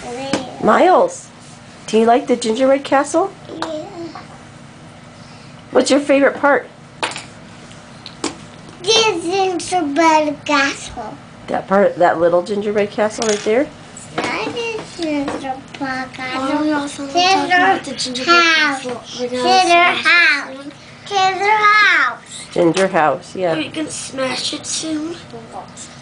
Miles, do you like the gingerbread castle? Yeah. What's your favorite part? This gingerbread castle. That part, that little gingerbread castle right there? That is gingerbread castle. We also talking about the gingerbread castle. House. Ginger house. Ginger house, yeah. Are we gonna smash it soon?